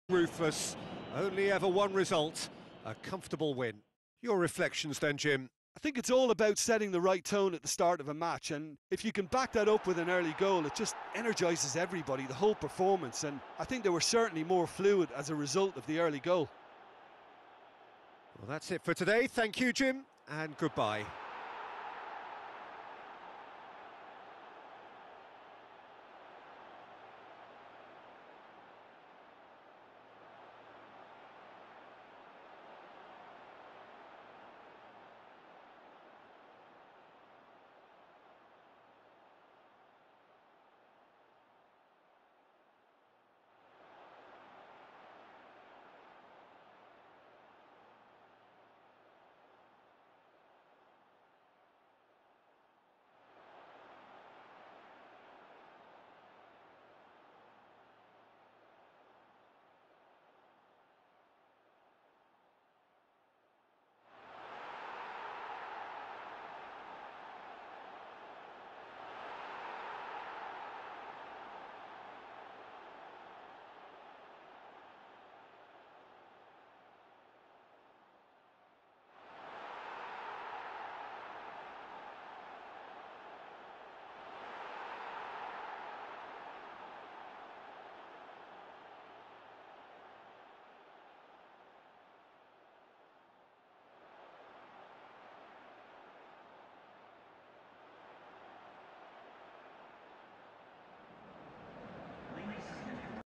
Ruthless, only ever one result, a comfortable win. Your reflections then, Jim? I think it's all about setting the right tone at the start of a match, and if you can back that up with an early goal, it just energises everybody, the whole performance, and I think they were certainly more fluid as a result of the early goal. Well, that's it for today. Thank you, Jim, and goodbye.